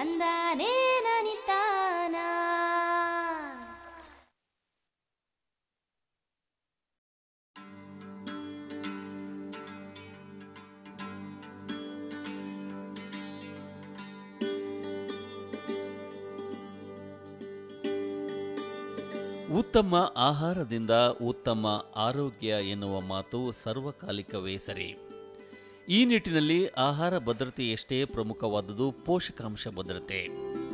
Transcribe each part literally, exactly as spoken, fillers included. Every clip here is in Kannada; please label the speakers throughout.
Speaker 1: ತಂದಾನೇ ನನಿತಾನ.
Speaker 2: ಉತ್ತಮ ಆಹಾರದಿಂದ ಉತ್ತಮ ಆರೋಗ್ಯ ಎನ್ನುವ ಮಾತು ಸರ್ವಕಾಲಿಕವೇ ಸರಿ. ಈ ನಿಟ್ಟಿನಲ್ಲಿ ಆಹಾರ ಭದ್ರತೆ ಎಷ್ಟೇ ಪ್ರಮುಖವಾದುದು ಪೋಷಕಾಂಶ ಭದ್ರತೆ.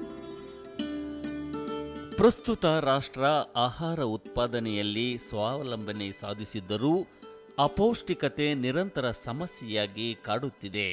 Speaker 2: ಪ್ರಸ್ತುತ ರಾಷ್ಟ್ರ ಆಹಾರ ಉತ್ಪಾದನೆಯಲ್ಲಿ ಸ್ವಾವಲಂಬನೆ ಸಾಧಿಸಿದ್ದರೂ ಅಪೌಷ್ಟಿಕತೆ ನಿರಂತರ ಸಮಸ್ಯೆಯಾಗಿ ಕಾಡುತ್ತಿದೆ.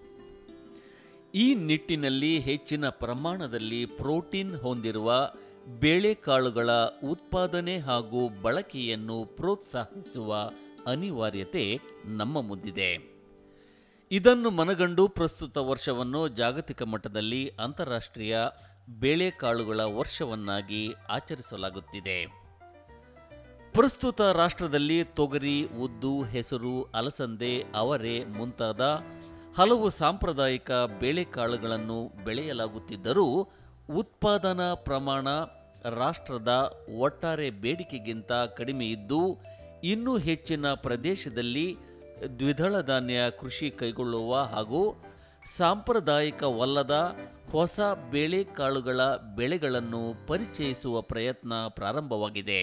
Speaker 2: ಈ ನಿಟ್ಟಿನಲ್ಲಿ ಹೆಚ್ಚಿನ ಪ್ರಮಾಣದಲ್ಲಿ ಪ್ರೋಟೀನ್ ಹೊಂದಿರುವ ಬೇಳೆಕಾಳುಗಳ ಉತ್ಪಾದನೆ ಹಾಗೂ ಬಳಕೆಯನ್ನು ಪ್ರೋತ್ಸಾಹಿಸುವ ಅನಿವಾರ್ಯತೆ ನಮ್ಮ ಮುಂದಿದೆ. ಇದನ್ನು ಮನಗಂಡು ಪ್ರಸ್ತುತ ವರ್ಷವನ್ನು ಜಾಗತಿಕ ಮಟ್ಟದಲ್ಲಿ ಅಂತಾರಾಷ್ಟ್ರೀಯ ಬೇಳೆಕಾಳುಗಳ ವರ್ಷವನ್ನಾಗಿ ಆಚರಿಸಲಾಗುತ್ತಿದೆ. ಪ್ರಸ್ತುತ ರಾಷ್ಟ್ರದಲ್ಲಿ ತೊಗರಿ, ಉದ್ದು, ಹೆಸರು, ಅಲಸಂದೆ, ಅವರೆ ಮುಂತಾದ ಹಲವು ಸಾಂಪ್ರದಾಯಿಕ ಬೇಳೆಕಾಳುಗಳನ್ನು ಬೆಳೆಯಲಾಗುತ್ತಿದ್ದರೂ ಉತ್ಪಾದನಾ ಪ್ರಮಾಣ ರಾಷ್ಟ್ರದ ಒಟ್ಟಾರೆ ಬೇಡಿಕೆಗಿಂತ ಕಡಿಮೆ ಇದ್ದು ಇನ್ನೂ ಹೆಚ್ಚಿನ ಪ್ರದೇಶದಲ್ಲಿ ದ್ವಿದಳ ಧಾನ್ಯ ಕೃಷಿ ಕೈಗೊಳ್ಳುವ ಹಾಗೂ ಸಾಂಪ್ರದಾಯಿಕವಲ್ಲದ ಹೊಸ ಬೇಳೆಕಾಳುಗಳ ಬೆಳೆಗಳನ್ನು ಪರಿಚಯಿಸುವ ಪ್ರಯತ್ನ ಪ್ರಾರಂಭವಾಗಿದೆ.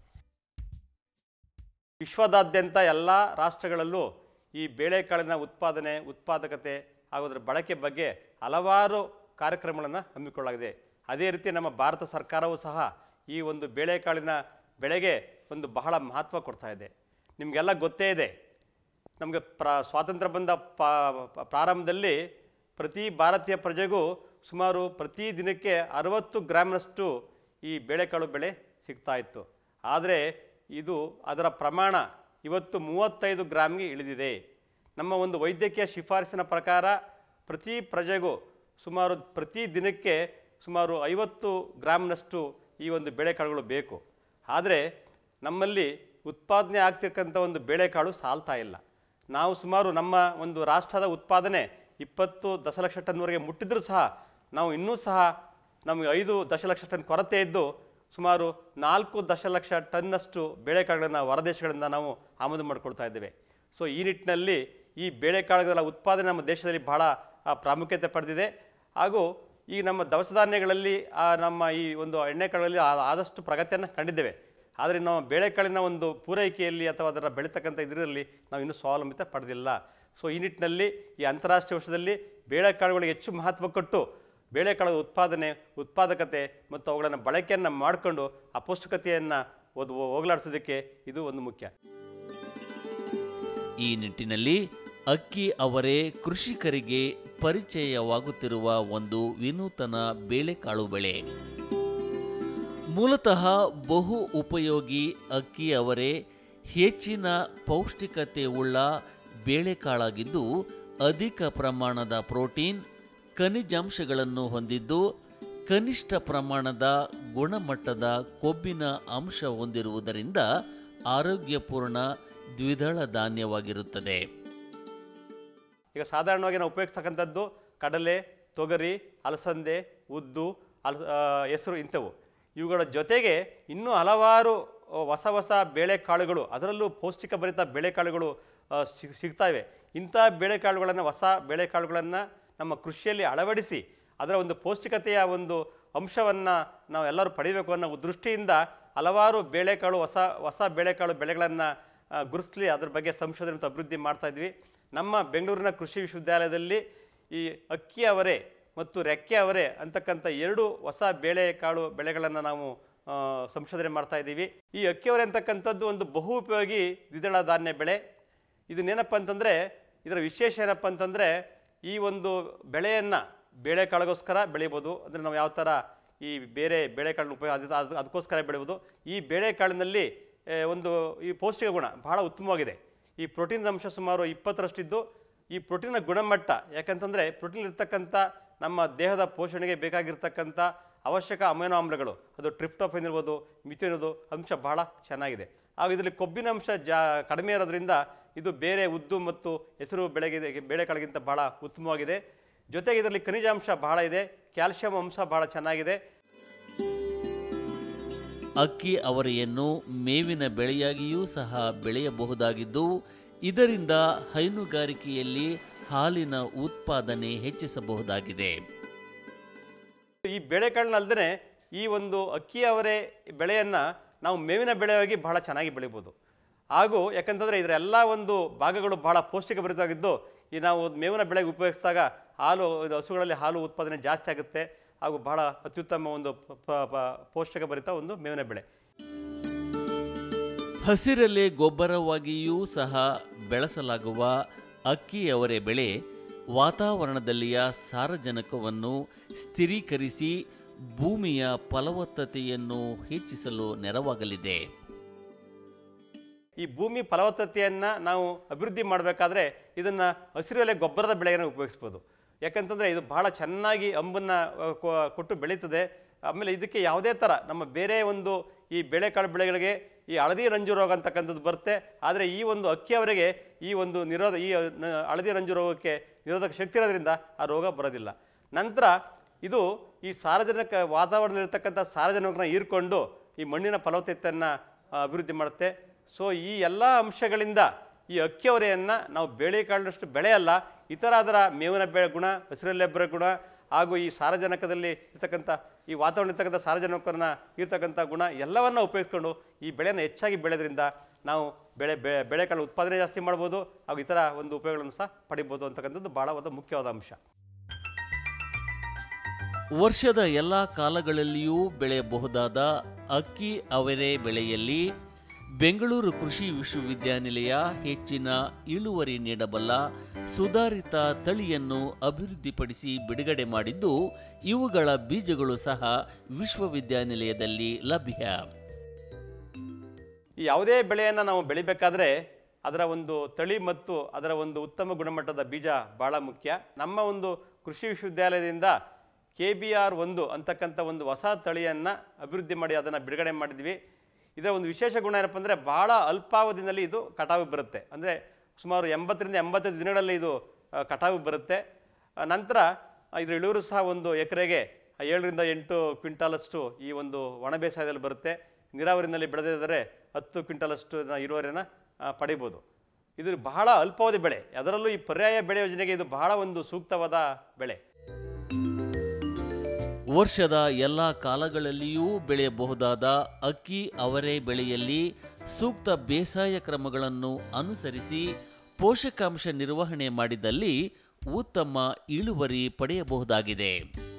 Speaker 3: ವಿಶ್ವದಾದ್ಯಂತ ಎಲ್ಲ ರಾಷ್ಟ್ರಗಳಲ್ಲೂ ಈ ಬೇಳೆಕಾಳಿನ ಉತ್ಪಾದನೆ, ಉತ್ಪಾದಕತೆ ಹಾಗೂ ಅದರ ಬಳಕೆ ಬಗ್ಗೆ ಹಲವಾರು ಕಾರ್ಯಕ್ರಮಗಳನ್ನು ಹಮ್ಮಿಕೊಳ್ಳಲಾಗಿದೆ. ಅದೇ ರೀತಿ ನಮ್ಮ ಭಾರತ ಸರ್ಕಾರವೂ ಸಹ ಈ ಒಂದು ಬೇಳೆಕಾಳಿನ ಬೆಳೆಗೆ ಒಂದು ಬಹಳ ಮಹತ್ವ ಕೊಡ್ತಾ ಇದೆ. ನಿಮಗೆಲ್ಲ ಗೊತ್ತೇ ಇದೆ, ನಮಗೆ ಪ್ರ ಸ್ವಾತಂತ್ರ್ಯ ಬಂದ ಪ್ರಾರಂಭದಲ್ಲಿ ಪ್ರತಿ ಭಾರತೀಯ ಪ್ರಜೆಗೂ ಸುಮಾರು ಪ್ರತಿ ದಿನಕ್ಕೆ ಅರವತ್ತು ಗ್ರಾಮ್ನಷ್ಟು ಈ ಬೇಳೆಕಾಳು ಬೆಳೆ ಸಿಗ್ತಾ ಇತ್ತು. ಆದರೆ ಇದು ಅದರ ಪ್ರಮಾಣ ಇವತ್ತು ಮೂವತ್ತೈದು ಗ್ರಾಮ್ಗೆ ಇಳಿದಿದೆ. ನಮ್ಮ ಒಂದು ವೈದ್ಯಕೀಯ ಶಿಫಾರಸಿನ ಪ್ರಕಾರ ಪ್ರತಿ ಪ್ರಜೆಗೂ ಸುಮಾರು ಪ್ರತಿ ದಿನಕ್ಕೆ ಸುಮಾರು ಐವತ್ತು ಗ್ರಾಮ್ನಷ್ಟು ಈ ಒಂದು ಬೇಳೆಕಾಳುಗಳು ಬೇಕು. ಆದರೆ ನಮ್ಮಲ್ಲಿ ಉತ್ಪಾದನೆ ಆಗ್ತಿರ್ತಕ್ಕಂಥ ಒಂದು ಬೇಳೆಕಾಳು ಸಾಲ್ತಾ ಇಲ್ಲ. ನಾವು ಸುಮಾರು ನಮ್ಮ ಒಂದು ರಾಷ್ಟ್ರದ ಉತ್ಪಾದನೆ ಇಪ್ಪತ್ತು ದಶಲಕ್ಷ ಟನ್ವರೆಗೆ ಮುಟ್ಟಿದ್ರೂ ಸಹ ನಾವು ಇನ್ನೂ ಸಹ ನಮಗೆ ಐದು ದಶಲಕ್ಷ ಟನ್ ಕೊರತೆ ಇದ್ದು ಸುಮಾರು ನಾಲ್ಕು ದಶಲಕ್ಷ ಟನ್ನಷ್ಟು ಬೇಳೆಕಾಳುಗಳನ್ನು ಹೊರದೇಶಗಳಿಂದ ನಾವು ಆಮದು ಮಾಡಿಕೊಳ್ತಾ ಇದ್ದೇವೆ. ಸೊ ಈ ನಿಟ್ಟಿನಲ್ಲಿ ಈ ಬೇಳೆಕಾಳುಗಳ ಉತ್ಪಾದನೆ ನಮ್ಮ ದೇಶದಲ್ಲಿ ಬಹಳ ಪ್ರಾಮುಖ್ಯತೆ ಪಡೆದಿದೆ. ಹಾಗೂ ಈ ನಮ್ಮ ದವಸ ಧಾನ್ಯಗಳಲ್ಲಿ ನಮ್ಮ ಈ ಒಂದು ಎಣ್ಣೆಕಾಳುಗಳಲ್ಲಿ ಆದಷ್ಟು ಪ್ರಗತಿಯನ್ನು ಕಂಡಿದ್ದೇವೆ. ಆದರೆ ನಾವು ಬೇಳೆಕಾಳಿನ ಒಂದು ಪೂರೈಕೆಯಲ್ಲಿ ಅಥವಾ ಅದರ ಬೆಳೀತಕ್ಕಂಥ ಇದರಲ್ಲಿ ನಾವು ಇನ್ನೂ ಸ್ವಾವಲಂಬಿತ ಪಡೆದಿಲ್ಲ. ಸೊ ಈ ನಿಟ್ಟಿನಲ್ಲಿ ಈ ಅಂತಾರಾಷ್ಟ್ರೀಯ ವರ್ಷದಲ್ಲಿ ಬೇಳೆಕಾಳುಗಳಿಗೆ ಹೆಚ್ಚು ಮಹತ್ವ ಕೊಟ್ಟು ಬೇಳೆಕಾಳು ಉತ್ಪಾದನೆ, ಉತ್ಪಾದಕತೆ ಮತ್ತು ಅವುಗಳನ್ನು ಬಳಕೆಯನ್ನು ಮಾಡಿಕೊಂಡು ಅಪೌಷ್ಟಿಕತೆಯನ್ನು ಒಂದು ಹೋಗಲಾಡಿಸೋದಕ್ಕೆ ಇದು ಒಂದು ಮುಖ್ಯ.
Speaker 2: ಈ ನಿಟ್ಟಿನಲ್ಲಿ ಅಕ್ಕಿ ಅವರೇ ಕೃಷಿಕರಿಗೆ ಪರಿಚಯವಾಗುತ್ತಿರುವ ಒಂದು ವಿನೂತನ ಬೇಳೆಕಾಳು ಬೆಳೆ. ಮೂಲತಃ ಬಹು ಉಪಯೋಗಿ ಅಕ್ಕಿ ಅವರೇ ಹೆಚ್ಚಿನ ಪೌಷ್ಟಿಕತೆ ಉಳ್ಳ ಬೇಳೆಕಾಳಾಗಿದ್ದು ಅಧಿಕ ಪ್ರಮಾಣದ ಪ್ರೋಟೀನ್, ಖನಿಜಾಂಶಗಳನ್ನು ಹೊಂದಿದ್ದು ಕನಿಷ್ಠ ಪ್ರಮಾಣದ ಗುಣಮಟ್ಟದ ಕೊಬ್ಬಿನ ಅಂಶ ಹೊಂದಿರುವುದರಿಂದ ಆರೋಗ್ಯಪೂರ್ಣ ದ್ವಿದಳ ಧಾನ್ಯವಾಗಿರುತ್ತದೆ.
Speaker 3: ಈಗ ಸಾಧಾರಣವಾಗಿ ನಾವು ಉಪಯೋಗಿಸ್ತಕ್ಕಂಥದ್ದು ಕಡಲೆ, ತೊಗರಿ, ಅಲಸಂದೆ, ಉದ್ದು, ಅಲ ಹೆಸರು ಇಂಥವು. ಇವುಗಳ ಜೊತೆಗೆ ಇನ್ನೂ ಹಲವಾರು ಹೊಸ ಹೊಸ ಬೇಳೆಕಾಳುಗಳು, ಅದರಲ್ಲೂ ಪೌಷ್ಟಿಕ ಭರಿತ ಬೇಳೆಕಾಳುಗಳು ಸಿಗ್ತಾವೆ. ಇಂಥ ಬೇಳೆಕಾಳುಗಳನ್ನು, ಹೊಸ ಬೇಳೆಕಾಳುಗಳನ್ನು ನಮ್ಮ ಕೃಷಿಯಲ್ಲಿ ಅಳವಡಿಸಿ ಅದರ ಒಂದು ಪೌಷ್ಟಿಕತೆಯ ಒಂದು ಅಂಶವನ್ನು ನಾವು ಎಲ್ಲರೂ ಪಡೆಯಬೇಕು ಅನ್ನೋ ದೃಷ್ಟಿಯಿಂದ ಹಲವಾರು ಬೇಳೆಕಾಳು, ಹೊಸ ಹೊಸ ಬೇಳೆಕಾಳು ಬೆಳೆಗಳನ್ನು ಗುರುತಿಸಲಿ ಅದರ ಬಗ್ಗೆ ಸಂಶೋಧನೆ ಮತ್ತು ಅಭಿವೃದ್ಧಿ ಮಾಡ್ತಾಯಿದ್ವಿ. ನಮ್ಮ ಬೆಂಗಳೂರಿನ ಕೃಷಿ ವಿಶ್ವವಿದ್ಯಾಲಯದಲ್ಲಿ ಈ ಅಕ್ಕಿ ಅವರೆ ಮತ್ತು ರೆಕ್ಕೆ ಅವರೆ ಅಂತಕ್ಕಂಥ ಎರಡು ಹೊಸ ಬೇಳೆಕಾಳು ಬೆಳೆಗಳನ್ನು ನಾವು ಸಂಶೋಧನೆ ಮಾಡ್ತಾಯಿದ್ದೀವಿ. ಈ ಅಕ್ಕಿ ಅವರೆ ಅಂತಕ್ಕಂಥದ್ದು ಒಂದು ಬಹು ಉಪಯೋಗಿ ದ್ವಿದಳ ಧಾನ್ಯ ಬೆಳೆ. ಇದನ್ನೇನಪ್ಪ ಅಂತಂದರೆ, ಇದರ ವಿಶೇಷ ಏನಪ್ಪ ಅಂತಂದರೆ, ಈ ಒಂದು ಬೆಳೆಯನ್ನು ಬೇಳೆಕಾಳಿಗೋಸ್ಕರ ಬೆಳೀಬೋದು. ಅಂದರೆ ನಾವು ಯಾವ ಥರ ಈ ಬೇರೆ ಬೇಳೆಕಾಳನ್ನ ಉಪಯೋಗ ಅದು ಅದು ಅದಕ್ಕೋಸ್ಕರ ಬೆಳೆಯೋದು. ಈ ಬೇಳೆಕಾಳಿನಲ್ಲಿ ಒಂದು ಈ ಪೌಷ್ಟಿಕ ಗುಣ ಬಹಳ ಉತ್ತಮವಾಗಿದೆ. ಈ ಪ್ರೋಟೀನ್ ಅಂಶ ಸುಮಾರು ಇಪ್ಪತ್ತರಷ್ಟಿದ್ದು ಈ ಪ್ರೋಟೀನ್ನ ಗುಣಮಟ್ಟ, ಯಾಕಂತಂದರೆ ಪ್ರೋಟೀನ್ ಇರ್ತಕ್ಕಂಥ ನಮ್ಮ ದೇಹದ ಪೋಷಣೆಗೆ ಬೇಕಾಗಿರ್ತಕ್ಕಂಥ ಅವಶ್ಯಕ ಅಮೈನೋ ಆಮ್ಲಗಳು, ಅದು ಟ್ರಿಪ್ಟೋಫೇನ್ ಇರ್ಬೋದು, ಮಿಥಿಯೋನ್ ಇರ್ಬೋದು, ಅಂಶ ಬಹಳ ಚೆನ್ನಾಗಿದೆ. ಹಾಗೂ ಇದರಲ್ಲಿ ಕೊಬ್ಬಿನ ಅಂಶ ಜಾ ಕಡಿಮೆ ಇರೋದ್ರಿಂದ ಇದು ಬೇರೆ ಉದ್ದು ಮತ್ತು ಹೆಸರು ಬೆಳೆಗೆ ಬೇಳೆಕಾಳಿಗಿಂತ ಬಹಳ ಉತ್ತಮವಾಗಿದೆ. ಜೊತೆಗೆ ಇದರಲ್ಲಿ ಖನಿಜಾಂಶ ಬಹಳ ಇದೆ. ಕ್ಯಾಲ್ಸಿಯಂ ಅಂಶ ಭಾಳ ಚೆನ್ನಾಗಿದೆ.
Speaker 2: ಅಕ್ಕಿ ಅವರೆಯನ್ನು ಮೇವಿನ ಬೆಳೆಯಾಗಿಯೂ ಸಹ ಬೆಳೆಯಬಹುದಾಗಿದ್ದು ಇದರಿಂದ ಹೈನುಗಾರಿಕೆಯಲ್ಲಿ ಹಾಲಿನ ಉತ್ಪಾದನೆ ಹೆಚ್ಚಿಸಬಹುದಾಗಿದೆ.
Speaker 3: ಈ ಬೆಳೆಗಳನ್ನಲ್ದೇ ಈ ಒಂದು ಅಕ್ಕಿ ಅವರೆ ಬೆಳೆಯನ್ನು ನಾವು ಮೇವಿನ ಬೆಳೆಯಾಗಿ ಬಹಳ ಚೆನ್ನಾಗಿ ಬೆಳಿಬೋದು. ಹಾಗೂ ಯಾಕಂತಂದರೆ ಇದರ ಎಲ್ಲ ಒಂದು ಭಾಗಗಳು ಬಹಳ ಪೌಷ್ಟಿಕಭರಿತವಾಗಿದ್ದು ಈ ನಾವು ಮೇವಿನ ಬೆಳೆಗೆ ಉಪಯೋಗಿಸಿದಾಗ ಹಾಲು ಇದು ಹಸುಗಳಲ್ಲಿ ಹಾಲು ಉತ್ಪಾದನೆ ಜಾಸ್ತಿ ಆಗುತ್ತೆ ಹಾಗೂ ಬಹಳ ಅತ್ಯುತ್ತಮ ಒಂದು ಪೌಷ್ಟಿಕಭರಿತ ಒಂದು ಮೇವಿನ ಬೆಳೆ.
Speaker 2: ಹಸಿರಲೆ ಗೊಬ್ಬರವಾಗಿಯೂ ಸಹ ಬೆಳೆಸಲಾಗುವ ಅಕ್ಕಿ ಅವರೆ ಬೆಳೆ ವಾತಾವರಣದಲ್ಲಿಯ ಸಾರಜನಕವನ್ನು ಸ್ಥಿರೀಕರಿಸಿ ಭೂಮಿಯ ಫಲವತ್ತತೆಯನ್ನು ಹೆಚ್ಚಿಸಲು ನೆರವಾಗಲಿದೆ.
Speaker 3: ಈ ಭೂಮಿ ಫಲವತ್ತತೆಯನ್ನು ನಾವು ಅಭಿವೃದ್ಧಿ ಮಾಡಬೇಕಾದ್ರೆ ಇದನ್ನು ಹಸಿರೆಲೆ ಗೊಬ್ಬರದ ಬೆಳೆಯನ್ನು ಉಪಯೋಗಿಸ್ಬೋದು. ಯಾಕಂತಂದರೆ ಇದು ಭಾಳ ಚೆನ್ನಾಗಿ ಅಂಬನ್ನು ಕೊಟ್ಟು ಬೆಳೀತದೆ. ಆಮೇಲೆ ಇದಕ್ಕೆ ಯಾವುದೇ ಥರ ನಮ್ಮ ಬೇರೆ ಒಂದು ಈ ಬೇಳೆಕಾಳು ಬೆಳೆಗಳಿಗೆ ಈ ಹಳದಿ ರಂಜು ರೋಗ ಅಂತಕ್ಕಂಥದ್ದು ಬರುತ್ತೆ. ಆದರೆ ಈ ಒಂದು ಅಕ್ಕಿ ಅವರಿಗೆ ಈ ಒಂದು ನಿರೋಧ ಈ ಹಳದಿ ರಂಜು ರೋಗಕ್ಕೆ ನಿರೋಧಕ ಶಕ್ತಿ ಇರೋದ್ರಿಂದ ಆ ರೋಗ ಬರೋದಿಲ್ಲ. ನಂತರ ಇದು ಈ ಸಾರಜನಕ ವಾತಾವರಣದಲ್ಲಿರ್ತಕ್ಕಂಥ ಸಾರಜನಕನ ಹೀರ್ಕೊಂಡು ಈ ಮಣ್ಣಿನ ಫಲವತ್ತತೆಯನ್ನು ಅಭಿವೃದ್ಧಿ ಮಾಡುತ್ತೆ. ಸೊ ಈ ಎಲ್ಲ ಅಂಶಗಳಿಂದ ಈ ಅಕ್ಕಿ ಅವರೆಯನ್ನು ನಾವು ಬೇಳೆಕಾಳಿನಷ್ಟು ಬೆಳೆಯಲ್ಲ, ಇತರ ಅದರ ಮೇವಿನ ಬೆಳೆ ಗುಣ, ಹಸಿರೆಲೆ ಗುಣ ಹಾಗೂ ಈ ಸಾರಜನಕದಲ್ಲಿ ಇರ್ತಕ್ಕಂಥ ಈ ವಾತಾವರಣ ಇರ್ತಕ್ಕಂಥ ಸಾರಜನಕವನ್ನು ಇರ್ತಕ್ಕಂಥ ಗುಣ ಎಲ್ಲವನ್ನು ಉಪಯೋಗಿಸ್ಕೊಂಡು ಈ ಬೆಳೆಯನ್ನು ಹೆಚ್ಚಾಗಿ ಬೆಳೆದ್ರಿಂದ ನಾವು ಬೆಳೆ ಬೆಳೆಕಾಳು ಉತ್ಪಾದನೆ ಜಾಸ್ತಿ ಮಾಡ್ಬೋದು ಹಾಗೂ ಇತರ ಒಂದು ಉಪಯೋಗಗಳನ್ನು ಸಹ ಪಡಿಬೋದು ಅಂತಕ್ಕಂಥದ್ದು ಭಾಳ ಒಂದು ಮುಖ್ಯವಾದ ಅಂಶ.
Speaker 2: ವರ್ಷದ ಎಲ್ಲ ಕಾಲಗಳಲ್ಲಿಯೂ ಬೆಳೆಯಬಹುದಾದ ಅಕ್ಕಿ ಅವರೆ ಬೆಳೆಯಲ್ಲಿ ಬೆಂಗಳೂರು ಕೃಷಿ ವಿಶ್ವವಿದ್ಯಾನಿಲಯ ಹೆಚ್ಚಿನ ಇಳುವರಿ ನೀಡಬಲ್ಲ ಸುಧಾರಿತ ತಳಿಯನ್ನು ಅಭಿವೃದ್ಧಿಪಡಿಸಿ ಬಿಡುಗಡೆ ಮಾಡಿದ್ದು ಇವುಗಳ ಬೀಜಗಳು ಸಹ ವಿಶ್ವವಿದ್ಯಾನಿಲಯದಲ್ಲಿ ಲಭ್ಯ.
Speaker 3: ಯಾವುದೇ ಬೆಳೆಯನ್ನು ನಾವು ಬೆಳಿಬೇಕಾದ್ರೆ ಅದರ ಒಂದು ತಳಿ ಮತ್ತು ಅದರ ಒಂದು ಉತ್ತಮ ಗುಣಮಟ್ಟದ ಬೀಜ ಭಾಳ ಮುಖ್ಯ. ನಮ್ಮ ಒಂದು ಕೃಷಿ ವಿಶ್ವವಿದ್ಯಾಲಯದಿಂದ ಕೆ ಬಿ ಆರ್ ಒಂದು ಅಂತಕ್ಕಂಥ ಒಂದು ಹೊಸ ತಳಿಯನ್ನು ಅಭಿವೃದ್ಧಿ ಮಾಡಿ ಅದನ್ನು ಬಿಡುಗಡೆ ಮಾಡಿದ್ವಿ. ಇದರ ಒಂದು ವಿಶೇಷ ಗುಣ ಏನಪ್ಪ ಅಂದರೆ ಭಾಳ ಅಲ್ಪಾವಧಿನಲ್ಲಿ ಇದು ಕಟಾವು ಬರುತ್ತೆ. ಅಂದರೆ ಸುಮಾರು ಎಂಬತ್ತರಿಂದ ಎಂಬತ್ತೈದು ದಿನಗಳಲ್ಲಿ ಇದು ಕಟಾವು ಬರುತ್ತೆ. ನಂತರ ಇದರ ಇಳುವರಿ ಸಹ ಒಂದು ಎಕರೆಗೆ ಏಳರಿಂದ ಎಂಟು ಕ್ವಿಂಟಾಲಷ್ಟು ಈ ಒಂದು ಒಣ ಬೇಸಾಯದಲ್ಲಿ ಬರುತ್ತೆ. ನೀರಾವರಿನಲ್ಲಿ ಬೆಳೆದಿದ್ದರೆ ಹತ್ತು ಕ್ವಿಂಟಾಲಷ್ಟು ಇಳುವರಿಯನ್ನು ಪಡಿಬೋದು. ಇದು ಬಹಳ ಅಲ್ಪಾವಧಿ ಬೆಳೆ, ಅದರಲ್ಲೂ ಈ ಪರ್ಯಾಯ ಬೆಳೆ ಯೋಜನೆಗೆ ಇದು ಬಹಳ ಒಂದು ಸೂಕ್ತವಾದ ಬೆಳೆ.
Speaker 2: ವರ್ಷದ ಎಲ್ಲ ಕಾಲಗಳಲ್ಲಿಯೂ ಬೆಳೆಯಬಹುದಾದ ಅಕ್ಕಿ ಅವರೆ ಬೆಳೆಯಲ್ಲಿ ಸೂಕ್ತ ಬೇಸಾಯ ಕ್ರಮಗಳನ್ನು ಅನುಸರಿಸಿ ಪೋಷಕಾಂಶ ನಿರ್ವಹಣೆ ಮಾಡಿದಲ್ಲಿ ಉತ್ತಮ ಇಳುವರಿ ಪಡೆಯಬಹುದಾಗಿದೆ.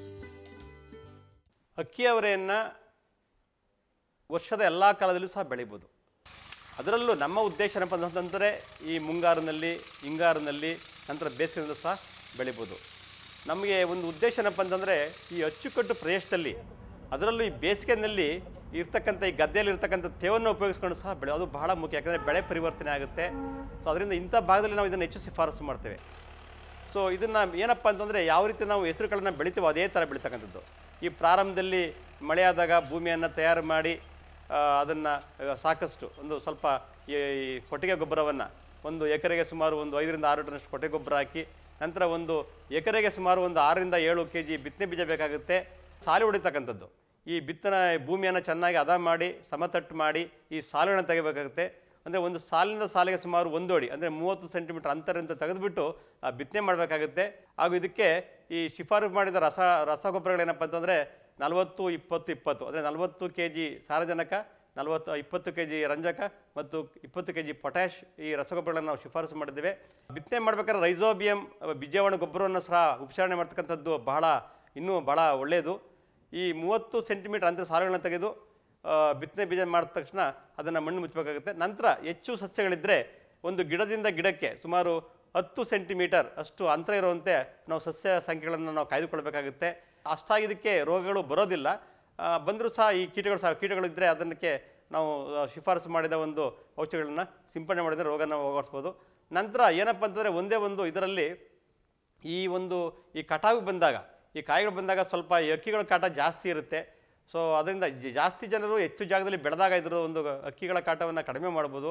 Speaker 3: ಅಕ್ಕಿ ಅವರೆಯನ್ನು ವರ್ಷದ ಎಲ್ಲ ಕಾಲದಲ್ಲೂ ಸಹ ಬೆಳಿಬೋದು. ಅದರಲ್ಲೂ ನಮ್ಮ ಉದ್ದೇಶ ಏನಪ್ಪ ಅಂತಂದರೆ ಈ ಮುಂಗಾರಿನಲ್ಲಿ, ಹಿಂಗಾರಿನಲ್ಲಿ, ನಂತರ ಬೇಸಿಗೆಯಲ್ಲೂ ಸಹ ಬೆಳಿಬೋದು. ನಮಗೆ ಒಂದು ಉದ್ದೇಶ ಏನಪ್ಪ ಅಂತಂದರೆ ಈ ಅಚ್ಚುಕಟ್ಟು ಪ್ರದೇಶದಲ್ಲಿ, ಅದರಲ್ಲೂ ಈ ಬೇಸಿಗೆಯಲ್ಲಿ ಇರ್ತಕ್ಕಂಥ ಈ ಗದ್ದೆಯಲ್ಲಿ ಇರ್ತಕ್ಕಂಥ ತೇವನ್ನು ಉಪಯೋಗಿಸ್ಕೊಂಡು ಸಹ ಬೆಳೆ ಅದು ಬಹಳ ಮುಖ್ಯ. ಯಾಕಂದರೆ ಬೆಳೆ ಪರಿವರ್ತನೆ ಆಗುತ್ತೆ. ಸೊ ಅದರಿಂದ ಇಂಥ ಭಾಗದಲ್ಲಿ ನಾವು ಇದನ್ನು ಹೆಚ್ಚು ಶಿಫಾರಸು ಮಾಡ್ತೇವೆ. ಸೊ ಇದನ್ನು ಏನಪ್ಪ ಅಂತಂದರೆ ಯಾವ ರೀತಿ ನಾವು ಹೆಸರುಗಳನ್ನು ಬೆಳಿತೀವೋ ಅದೇ ಥರ ಬೆಳೀತಕ್ಕಂಥದ್ದು. ಈ ಪ್ರಾರಂಭದಲ್ಲಿ ಮಳೆಯಾದಾಗ ಭೂಮಿಯನ್ನು ತಯಾರು ಮಾಡಿ ಅದನ್ನು ಸಾಕಷ್ಟು ಒಂದು ಸ್ವಲ್ಪ ಈ ಕೊಟ್ಟಿಗೆ ಗೊಬ್ಬರವನ್ನು ಒಂದು ಎಕರೆಗೆ ಸುಮಾರು ಒಂದು ಐದರಿಂದ ಆರು ಟನ್ನಷ್ಟು ಕೊಟ್ಟಿಗೆ ಗೊಬ್ಬರ ಹಾಕಿ, ನಂತರ ಒಂದು ಎಕರೆಗೆ ಸುಮಾರು ಒಂದು ಆರರಿಂದ ಏಳು ಕೆ ಜಿ ಬಿತ್ತನೆ ಬೀಜ ಬೇಕಾಗುತ್ತೆ. ಸಾಲು ಹೊಡಿತಕ್ಕಂಥದ್ದು, ಈ ಬಿತ್ತನೆ ಭೂಮಿಯನ್ನು ಚೆನ್ನಾಗಿ ಹದ ಮಾಡಿ ಸಮತಟ್ಟು ಮಾಡಿ ಈ ಸಾಲುಗಳನ್ನು ತೆಗಿಬೇಕಾಗುತ್ತೆ. ಅಂದರೆ ಒಂದು ಸಾಲಿನಿಂದ ಸಾಲಿಗೆ ಸುಮಾರು ಒಂದು ಅಡಿ ಅಂದರೆ ಮೂವತ್ತು ಸೆಂಟಿಮೀಟರ್ ಅಂತರಿಂದ ತೆಗೆದುಬಿಟ್ಟು ಬಿತ್ತನೆ ಮಾಡಬೇಕಾಗುತ್ತೆ. ಹಾಗೂ ಇದಕ್ಕೆ ಈ ಶಿಫಾರಸು ಮಾಡಿದ ರಸ ರಸಗೊಬ್ಬರಗಳೇನಪ್ಪ ಅಂತಂದರೆ ನಲವತ್ತು ಇಪ್ಪತ್ತು ಇಪ್ಪತ್ತು ಅಂದರೆ ನಲವತ್ತು ಕೆ ಜಿ ಸಾರಜನಕ, ನಲವತ್ತು ಇಪ್ಪತ್ತು ಕೆ ಜಿ ರಂಜಕ ಮತ್ತು ಇಪ್ಪತ್ತು ಕೆ ಜಿ ಪೊಟ್ಯಾಶ್ ಈ ರಸಗೊಬ್ಬರಗಳನ್ನು ನಾವು ಶಿಫಾರಸು ಮಾಡಿದ್ದೇವೆ. ಬಿತ್ತನೆ ಮಾಡಬೇಕಾದ್ರೆ ರೈಸೋಬಿಯಂ ಬೀಜಾಣು ಗೊಬ್ಬರವನ್ನು ಸಹ ಉಪಚಾರಣೆ ಮಾಡ್ತಕ್ಕಂಥದ್ದು ಬಹಳ ಇನ್ನೂ ಭಾಳ ಒಳ್ಳೆಯದು. ಈ ಮೂವತ್ತು ಸೆಂಟಿಮೀಟರ್ ಅಂತರ ಸಾಲುಗಳನ್ನು ತೆಗೆದು ಬಿತ್ತನೆ ಬೀಜ ಮಾಡಿದ ತಕ್ಷಣ ಅದನ್ನು ಮಣ್ಣು ಮುಚ್ಚಬೇಕಾಗುತ್ತೆ. ನಂತರ ಹೆಚ್ಚು ಸಸ್ಯಗಳಿದ್ದರೆ ಒಂದು ಗಿಡದಿಂದ ಗಿಡಕ್ಕೆ ಸುಮಾರು ಹತ್ತು ಸೆಂಟಿಮೀಟರ್ ಅಷ್ಟು ಅಂತರ ಇರುವಂತೆ ನಾವು ಸಸ್ಯ ಸಂಖ್ಯೆಗಳನ್ನು ನಾವು ಕಾಯ್ದುಕೊಳ್ಬೇಕಾಗುತ್ತೆ. ಅಷ್ಟಾಗಿ ಇದಕ್ಕೆ ರೋಗಗಳು ಬರೋದಿಲ್ಲ. ಬಂದರೂ ಸಹ ಈ ಕೀಟಗಳು ಸಹ ಕೀಟಗಳಿದ್ದರೆ ಅದಕ್ಕೆ ನಾವು ಶಿಫಾರಸು ಮಾಡಿದ ಒಂದು ಔಷಧಿಗಳನ್ನು ಸಿಂಪಡಣೆ ಮಾಡಿದರೆ ರೋಗನ ಹೋಗಡಿಸ್ಬೋದು. ನಂತರ ಏನಪ್ಪ ಅಂತಂದರೆ ಒಂದೇ ಒಂದು ಇದರಲ್ಲಿ ಈ ಒಂದು ಈ ಕಟಾವು ಬಂದಾಗ ಈ ಕಾಯಿಗಳು ಬಂದಾಗ ಸ್ವಲ್ಪ ಈ ಅಕ್ಕಿಗಳ ಕಾಟ ಜಾಸ್ತಿ ಇರುತ್ತೆ. ಸೊ ಅದರಿಂದ ಜಾಸ್ತಿ ಜನರು ಹೆಚ್ಚು ಜಾಗದಲ್ಲಿ ಬೆಳೆದಾಗ ಇದರ ಒಂದು ಅಕ್ಕಿಗಳ ಕಾಟವನ್ನು ಕಡಿಮೆ ಮಾಡ್ಬೋದು.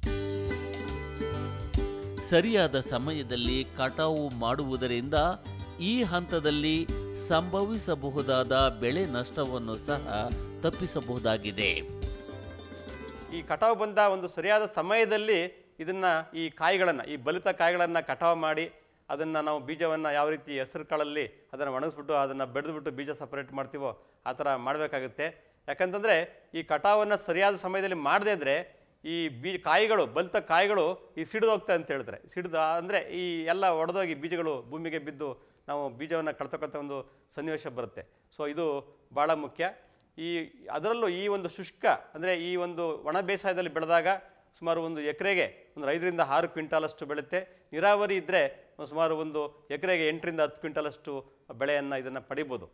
Speaker 2: ಸರಿಯಾದ ಸಮಯದಲ್ಲಿ ಕಟಾವು ಮಾಡುವುದರಿಂದ ಈ ಹಂತದಲ್ಲಿ ಸಂಭವಿಸಬಹುದಾದ ಬೆಳೆ ನಷ್ಟವನ್ನು ಸಹ ತಪ್ಪಿಸಬಹುದಾಗಿದೆ.
Speaker 3: ಈ ಕಟಾವು ಬಂದ ಒಂದು ಸರಿಯಾದ ಸಮಯದಲ್ಲಿ ಇದನ್ನು ಈ ಕಾಯಿಗಳನ್ನು ಈ ಬಲಿತ ಕಾಯಿಗಳನ್ನು ಕಟಾವು ಮಾಡಿ ಅದನ್ನು ನಾವು ಬೀಜವನ್ನು ಯಾವ ರೀತಿ ಹೆಸರು ಕಾಳಲ್ಲಿ ಅದನ್ನು ಒಣಗಿಸ್ಬಿಟ್ಟು ಅದನ್ನು ಬೆಳೆದುಬಿಟ್ಟು ಬೀಜ ಸಪರೇಟ್ ಮಾಡ್ತೀವೋ ಆ ಥರ ಮಾಡಬೇಕಾಗುತ್ತೆ. ಯಾಕಂತಂದರೆ ಈ ಕಟಾವನ್ನು ಸರಿಯಾದ ಸಮಯದಲ್ಲಿ ಮಾಡದೇ ಇದ್ದರೆ ಈ ಬೀಜ ಕಾಯಿಗಳು ಬಲಿತ ಕಾಯಿಗಳು ಈ ಸಿಡಿದು ಹೋಗ್ತವೆ ಅಂತ ಹೇಳ್ತಾರೆ. ಸಿಡಿದು ಅಂದರೆ ಈ ಎಲ್ಲ ಒಡೆದೋಗಿ ಬೀಜಗಳು ಭೂಮಿಗೆ ಬಿದ್ದು ನಾವು ಬೀಜವನ್ನು ಕಳ್ತಕ್ಕಂಥ ಒಂದು ಸನ್ನಿವೇಶ ಬರುತ್ತೆ. ಸೊ ಇದು ಭಾಳ ಮುಖ್ಯ. ಈ ಅದರಲ್ಲೂ ಈ ಒಂದು ಶುಷ್ಕ ಅಂದರೆ ಈ ಒಂದು ಒಣ ಬೇಸಾಯದಲ್ಲಿ ಬೆಳೆದಾಗ ಸುಮಾರು ಒಂದು ಎಕರೆಗೆ ಒಂದು ಐದರಿಂದ ಆರು ಕ್ವಿಂಟಾಲಷ್ಟು ಬೆಳೆಯುತ್ತೆ. ನೀರಾವರಿ ಇದ್ದರೆ ಸುಮಾರು ಒಂದು ಎಕರೆಗೆ ಎಂಟರಿಂದ ಹತ್ತು ಕ್ವಿಂಟಾಲಷ್ಟು ಬೆಳೆಯನ್ನು ಇದನ್ನು ಪಡಿಬೋದು.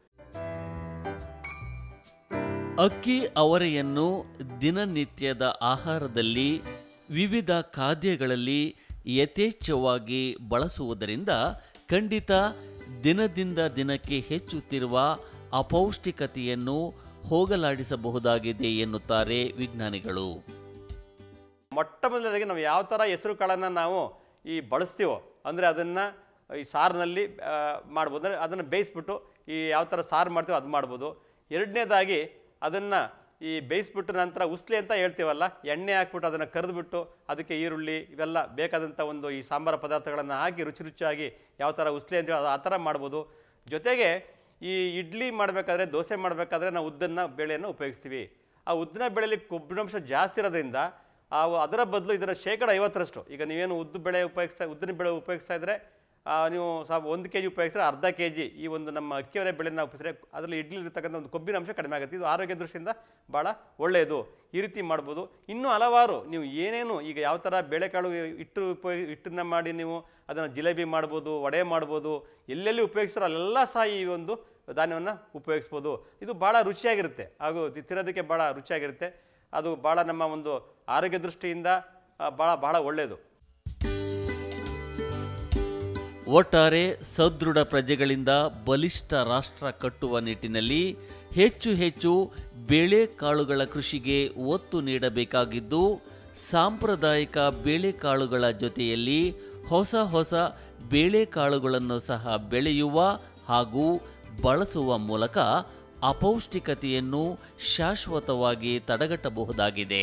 Speaker 2: ಅಕ್ಕಿ ಅವರೆಯನ್ನು ದಿನನಿತ್ಯದ ಆಹಾರದಲ್ಲಿ ವಿವಿಧ ಖಾದ್ಯಗಳಲ್ಲಿ ಯಥೇಚ್ಛವಾಗಿ ಬಳಸುವುದರಿಂದ ಖಂಡಿತ ದಿನದಿಂದ ದಿನಕ್ಕೆ ಹೆಚ್ಚುತ್ತಿರುವ ಅಪೌಷ್ಟಿಕತೆಯನ್ನು ಹೋಗಲಾಡಿಸಬಹುದಾಗಿದೆ ಎನ್ನುತ್ತಾರೆ ವಿಜ್ಞಾನಿಗಳು.
Speaker 3: ಮೊಟ್ಟ ಮೊದಲನೇದಾಗಿ ನಾವು ಯಾವ ಥರ ಹೆಸರು ಕಾಳನ್ನು ನಾವು ಈ ಬಳಸ್ತೀವೋ ಅಂದರೆ ಅದನ್ನು ಈ ಸಾರಿನಲ್ಲಿ ಮಾಡ್ಬೋದು, ಅಂದರೆ ಅದನ್ನು ಬೇಯಿಸ್ಬಿಟ್ಟು ಈ ಯಾವ ಥರ ಸಾರು ಮಾಡ್ತೀವೋ ಅದು ಮಾಡ್ಬೋದು. ಎರಡನೇದಾಗಿ ಅದನ್ನು ಈ ಬೇಯಿಸ್ಬಿಟ್ಟು ನಂತರ ಉಸ್ಲಿ ಅಂತ ಹೇಳ್ತೀವಲ್ಲ, ಎಣ್ಣೆ ಹಾಕ್ಬಿಟ್ಟು ಅದನ್ನು ಕರೆದುಬಿಟ್ಟು ಅದಕ್ಕೆ ಈರುಳ್ಳಿ ಇವೆಲ್ಲ ಬೇಕಾದಂಥ ಒಂದು ಈ ಸಾಂಬಾರ ಪದಾರ್ಥಗಳನ್ನು ಹಾಕಿ ರುಚಿ ರುಚಿಯಾಗಿ ಯಾವ ಥರ ಉಸ್ಲಿ ಅಂತೇಳಿ ಅದು ಆ ಥರ ಮಾಡ್ಬೋದು. ಜೊತೆಗೆ ಈ ಇಡ್ಲಿ ಮಾಡಬೇಕಾದ್ರೆ ದೋಸೆ ಮಾಡಬೇಕಾದ್ರೆ ನಾವು ಉದ್ದನ್ನ ಬೇಳೆಯನ್ನು ಉಪಯೋಗಿಸ್ತೀವಿ. ಆ ಉದ್ದಿನ ಬೇಳೆಯಲ್ಲಿ ಕೊಬ್ಬಿನಾಂಶ ಜಾಸ್ತಿ ಇರೋದ್ರಿಂದ ಆ ಅದರ ಬದಲು ಇದರ ಶೇಕಡ ಐವತ್ತರಷ್ಟು ಈಗ ನೀವೇನು ಉದ್ದು ಬೇಳೆ ಉಪಯೋಗಿಸ್ತಾ ಉದ್ದಿನ ಬೇಳೆ ಉಪಯೋಗಿಸ್ತಾ ಇದ್ದರೆ ನೀವು ಸ್ವಲ್ಪ ಒಂದು ಕೆ ಜಿ ಉಪಯೋಗಿಸಿದ್ರೆ ಅರ್ಧ ಕೆ ಜಿ ಈ ಒಂದು ನಮ್ಮ ಅಕ್ಕಿಯವರೆ ಬೆಳೆನ ಉಪಯೋಗಿಸಿದ್ರೆ ಅದರಲ್ಲಿ ಇಡ್ಲಿ ಇರ್ತಕ್ಕಂಥ ಒಂದು ಕೊಬ್ಬಿನ ಅಂಶ ಕಡಿಮೆ ಆಗುತ್ತೆ. ಇದು ಆರೋಗ್ಯ ದೃಷ್ಟಿಯಿಂದ ಭಾಳ ಒಳ್ಳೆಯದು. ಈ ರೀತಿ ಮಾಡ್ಬೋದು. ಇನ್ನೂ ಹಲವಾರು ನೀವು ಏನೇನು ಈಗ ಯಾವ ಥರ ಬೇಳೆಕಾಳು ಹಿಟ್ಟು ಉಪಯೋಗ ಹಿಟ್ಟನ್ನು ಮಾಡಿ ನೀವು ಅದನ್ನು ಜಿಲೇಬಿ ಮಾಡ್ಬೋದು, ವಡೆ ಮಾಡ್ಬೋದು, ಎಲ್ಲೆಲ್ಲಿ ಉಪಯೋಗಿಸ್ತಾರೋ ಅಲ್ಲೆಲ್ಲ ಸಹ ಈ ಒಂದು ಧಾನ್ಯವನ್ನು ಉಪಯೋಗಿಸ್ಬೋದು. ಇದು ಭಾಳ ರುಚಿಯಾಗಿರುತ್ತೆ ಹಾಗೂ ತಿನ್ನೋದಕ್ಕೆ ಭಾಳ ರುಚಿಯಾಗಿರುತ್ತೆ. ಅದು ಭಾಳ ನಮ್ಮ ಒಂದು ಆರೋಗ್ಯ ದೃಷ್ಟಿಯಿಂದ ಭಾಳ ಭಾಳ ಒಳ್ಳೆಯದು.
Speaker 2: ಒಟ್ಟಾರೆ ಸದೃಢ ಪ್ರಜೆಗಳಿಂದ ಬಲಿಷ್ಠ ರಾಷ್ಟ್ರ ಕಟ್ಟುವ ನಿಟ್ಟಿನಲ್ಲಿ ಹೆಚ್ಚು ಹೆಚ್ಚು ಬೇಳೆಕಾಳುಗಳ ಕೃಷಿಗೆ ಒತ್ತು ನೀಡಬೇಕಾಗಿದ್ದು, ಸಾಂಪ್ರದಾಯಿಕ ಬೇಳೆಕಾಳುಗಳ ಜೊತೆಯಲ್ಲಿ ಹೊಸ ಹೊಸ ಬೇಳೆಕಾಳುಗಳನ್ನು ಸಹ ಬೆಳೆಯುವ ಹಾಗೂ ಬಳಸುವ ಮೂಲಕ ಅಪೌಷ್ಟಿಕತೆಯನ್ನು ಶಾಶ್ವತವಾಗಿ ತಡೆಗಟ್ಟಬಹುದಾಗಿದೆ.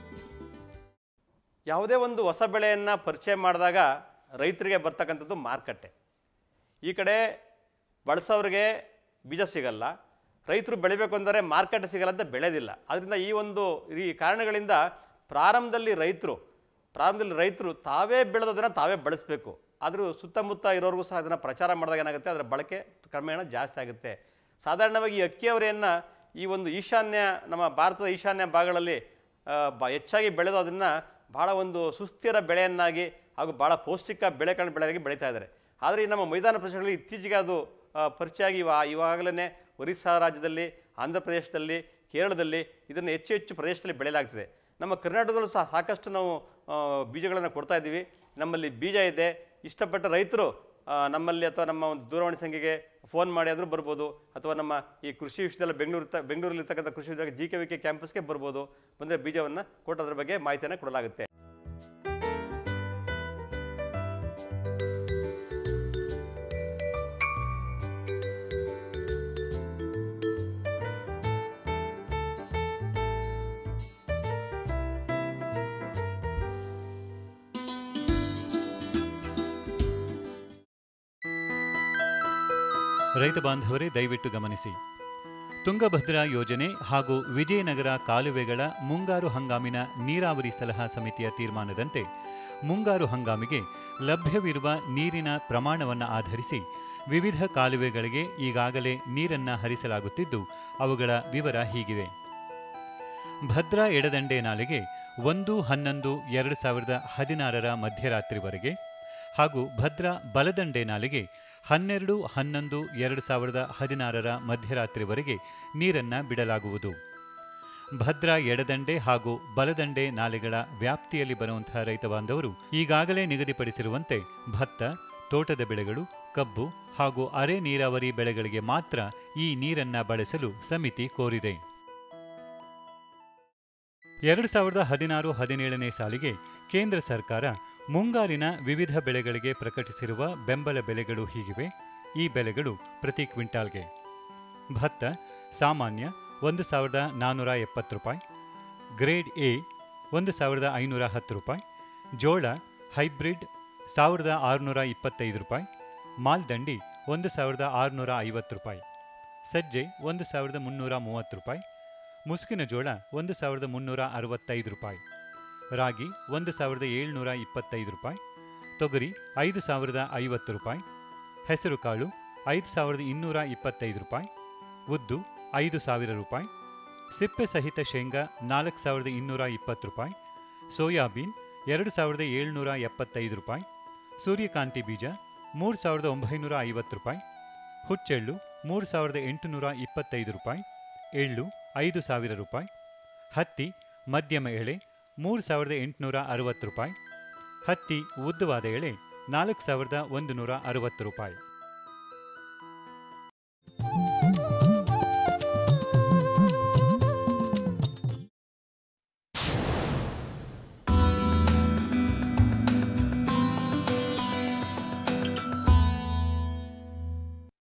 Speaker 3: ಯಾವುದೇ ಒಂದು ಹೊಸ ಬೆಳೆಯನ್ನು ಪರಿಚಯ ಮಾಡಿದಾಗ ರೈತರಿಗೆ ಬರ್ತಕ್ಕಂಥದ್ದು ಮಾರುಕಟ್ಟೆ. ಈ ಕಡೆ ಬಳಸೋರಿಗೆ ಬೀಜ ಸಿಗಲ್ಲ, ರೈತರು ಬೆಳಿಬೇಕು ಅಂದರೆ ಮಾರುಕಟ್ಟೆ ಸಿಗಲ್ಲ ಅಂತ ಬೆಳೆದಿಲ್ಲ. ಅದರಿಂದ ಈ ಒಂದು ಈ ಕಾರಣಗಳಿಂದ ಪ್ರಾರಂಭದಲ್ಲಿ ರೈತರು ಪ್ರಾರಂಭದಲ್ಲಿ ರೈತರು ತಾವೇ ಬೆಳೆದದನ್ನು ತಾವೇ ಬಳಸಬೇಕು. ಆದರೂ ಸುತ್ತಮುತ್ತ ಇರೋರಿಗೂ ಸಹ ಅದನ್ನು ಪ್ರಚಾರ ಮಾಡಿದಾಗ ಏನಾಗುತ್ತೆ, ಅದರ ಬಳಕೆ ಕ್ರಮೇಣ ಜಾಸ್ತಿ ಆಗುತ್ತೆ. ಸಾಧಾರಣವಾಗಿ ಈ ಅಕ್ಕಿಯವರೆಯನ್ನು ಈ ಒಂದು ಈಶಾನ್ಯ ನಮ್ಮ ಭಾರತದ ಈಶಾನ್ಯ ಭಾಗಗಳಲ್ಲಿ ಬ ಹೆಚ್ಚಾಗಿ ಬೆಳೆದು ಅದನ್ನು ಭಾಳ ಒಂದು ಸುಸ್ಥಿರ ಬೆಳೆಯನ್ನಾಗಿ ಹಾಗೂ ಭಾಳ ಪೌಷ್ಟಿಕ ಬೆಳೆಗಳನ್ನು ಬೆಳೆಯಾಗಿ ಬೆಳೀತಾ ಇದ್ದಾರೆ. ಆದರೆ ಈ ನಮ್ಮ ಮೈದಾನ ಪ್ರದೇಶಗಳಲ್ಲಿ ಇತ್ತೀಚೆಗೆ ಅದು ಪರಿಚಯ ಆಗಿ ಇವಾ ಇವಾಗಲೇ ಒರಿಸ್ಸಾ ರಾಜ್ಯದಲ್ಲಿ, ಆಂಧ್ರ ಪ್ರದೇಶದಲ್ಲಿ, ಕೇರಳದಲ್ಲಿ ಇದನ್ನು ಹೆಚ್ಚು ಹೆಚ್ಚು ಪ್ರದೇಶದಲ್ಲಿ ಬೆಳೆಯಲಾಗ್ತಿದೆ. ನಮ್ಮ ಕರ್ನಾಟಕದಲ್ಲೂ ಸಹ ಸಾಕಷ್ಟು ನಾವು ಬೀಜಗಳನ್ನು ಕೊಡ್ತಾ ಇದ್ದೀವಿ. ನಮ್ಮಲ್ಲಿ ಬೀಜ ಇದೆ. ಇಷ್ಟಪಟ್ಟ ರೈತರು ನಮ್ಮಲ್ಲಿ ಅಥವಾ ನಮ್ಮ ಒಂದು ದೂರವಾಣಿ ಸಂಖ್ಯೆಗೆ ಫೋನ್ ಮಾಡಿ ಆದರೂ ಬರ್ಬೋದು, ಅಥವಾ ನಮ್ಮ ಈ ಕೃಷಿ ವಿಶ್ವವಿದ್ಯಾಲಯ ಬೆಂಗಳೂರು ಬೆಂಗಳೂರಲ್ಲಿರ್ತಕ್ಕಂಥ ಕೃಷಿ ವಿಶ್ವವಿದ್ಯಾಲಯ ಜಿ ಕೆ ವಿ ಕೆ ಕ್ಯಾಂಪಸ್ಗೆ ಬರ್ಬೋದು. ಬಂದರೆ ಬೀಜವನ್ನು ಕೊಟ್ಟು ಅದರ ಬಗ್ಗೆ ಮಾಹಿತಿಯನ್ನು ಕೊಡಲಾಗುತ್ತೆ.
Speaker 4: ರೈತ ಬಾಂಧವರೇ, ದಯವಿಟ್ಟು ಗಮನಿಸಿ. ತುಂಗಭದ್ರಾ ಯೋಜನೆ ಹಾಗೂ ವಿಜಯನಗರ ಕಾಲುವೆಗಳ ಮುಂಗಾರು ಹಂಗಾಮಿನ ನೀರಾವರಿ ಸಲಹಾ ಸಮಿತಿಯ ತೀರ್ಮಾನದಂತೆ ಮುಂಗಾರು ಹಂಗಾಮಿಗೆ ಲಭ್ಯವಿರುವ ನೀರಿನ ಪ್ರಮಾಣವನ್ನು ಆಧರಿಸಿ ವಿವಿಧ ಕಾಲುವೆಗಳಿಗೆ ಈಗಾಗಲೇ ನೀರನ್ನು ಹರಿಸಲಾಗುತ್ತಿದ್ದು, ಅವುಗಳ ವಿವರ ಹೀಗಿವೆ. ಭದ್ರಾ ಎಡದಂಡೆ ನಾಲೆಗೆ ಒಂದು ಹನ್ನೊಂದು ಎರಡು ಸಾವಿರದ ಹದಿನಾರರ ಮಧ್ಯರಾತ್ರಿವರೆಗೆ ಹಾಗೂ ಭದ್ರಾ ಬಲದಂಡೆ ನಾಲೆಗೆ ಹನ್ನೆರಡು ಹನ್ನೊಂದು ಎರಡು ಸಾವಿರದ ಹದಿನಾರರ ಮಧ್ಯರಾತ್ರಿವರೆಗೆ ನೀರನ್ನು ಬಿಡಲಾಗುವುದು. ಭದ್ರಾ ಎಡದಂಡೆ ಹಾಗೂ ಬಲದಂಡೆ ನಾಲೆಗಳ ವ್ಯಾಪ್ತಿಯಲ್ಲಿ ಬರುವಂತಹ ರೈತ ಬಾಂಧವರು ಈಗಾಗಲೇ ನಿಗದಿಪಡಿಸಿರುವಂತೆ ಭತ್ತ, ತೋಟದ ಬೆಳೆಗಳು, ಕಬ್ಬು ಹಾಗೂ ಅರೆ ನೀರಾವರಿ ಬೆಳೆಗಳಿಗೆ ಮಾತ್ರ ಈ ನೀರನ್ನು ಬಳಸಲು ಸಮಿತಿ ಕೋರಿದೆ. ಎರಡು ಸಾವಿರದ ಹದಿನಾರು ಹದಿನೇಳನೇ ಸಾಲಿಗೆ ಕೇಂದ್ರ ಸರ್ಕಾರ ಮುಂಗಾರಿನ ವಿವಿಧ ಬೆಳೆಗಳಿಗೆ ಪ್ರಕಟಿಸಿರುವ ಬೆಂಬಲ ಬೆಲೆಗಳು ಹೀಗಿವೆ. ಈ ಬೆಲೆಗಳು ಪ್ರತಿ ಕ್ವಿಂಟಾಲ್ಗೆ. ಭತ್ತ ಸಾಮಾನ್ಯ ಒಂದು ಸಾವಿರದ ನಾನ್ನೂರ ಎಪ್ಪತ್ತು ರೂಪಾಯಿ, ಗ್ರೇಡ್ ಎ ಒಂದು ಸಾವಿರದ ಐನೂರ ಹತ್ತು ರೂಪಾಯಿ, ಜೋಳ ಹೈಬ್ರಿಡ್ ಸಾವಿರದ ಆರುನೂರ ಇಪ್ಪತ್ತೈದು ರೂಪಾಯಿ, ಮಾಲ್ದಂಡಿ ಒಂದು ಸಾವಿರದ ಆರುನೂರ ಐವತ್ತು ರೂಪಾಯಿ, ಸಜ್ಜೆ ಒಂದು ಸಾವಿರದ ಮುನ್ನೂರ ಮೂವತ್ತು ರೂಪಾಯಿ, ಮುಸುಕಿನ ಜೋಳ ಒಂದು ಸಾವಿರದ ಮುನ್ನೂರ ಅರವತ್ತೈದು ರೂಪಾಯಿ, ರಾಗಿ ಒಂದು ಸಾವಿರದ ಏಳ್ನೂರ ಇಪ್ಪತ್ತೈದು ರೂಪಾಯಿ, ತೊಗರಿ ಐದು ಸಾವಿರದ ಐವತ್ತು ರೂಪಾಯಿ, ಹೆಸರು ಕಾಳು ಐದು ಸಾವಿರದ ಇನ್ನೂರ ಇಪ್ಪತ್ತೈದು ರೂಪಾಯಿ, ಉದ್ದು ಐದು ಸಾವಿರ ರೂಪಾಯಿ, ಸಿಪ್ಪೆ ಸಹಿತ ಶೇಂಗಾ ನಾಲ್ಕು ಸಾವಿರದ ಇನ್ನೂರ ಇಪ್ಪತ್ತು ರೂಪಾಯಿ, ಸೋಯಾಬೀನ್ ಎರಡು ಸಾವಿರದ ಏಳ್ನೂರ ಎಪ್ಪತ್ತೈದು ರೂಪಾಯಿ, ಸೂರ್ಯಕಾಂತಿ ಬೀಜ ಮೂರು ಸಾವಿರದ ಒಂಬೈನೂರ ಐವತ್ತು ರೂಪಾಯಿ, ಹುಚ್ಚೆಳ್ಳು ಮೂರು ಸಾವಿರದ ಎಂಟುನೂರ ಇಪ್ಪತ್ತೈದು ರೂಪಾಯಿ, ಎಳ್ಳು ಐದು ಸಾವಿರ ರೂಪಾಯಿ, ಹತ್ತಿ ಮಧ್ಯಮ ಎಳೆ ಮೂರು ಸಾವಿರದ ಎಂಟುನೂರ ಅರವತ್ತು ರೂಪಾಯಿ, ಹತ್ತಿ ಉದ್ದವಾದ ಎಳೆ ನಾಲ್ಕು ಸಾವಿರದ ಒಂದು ನೂರ ಅರವತ್ತು ರೂಪಾಯಿ.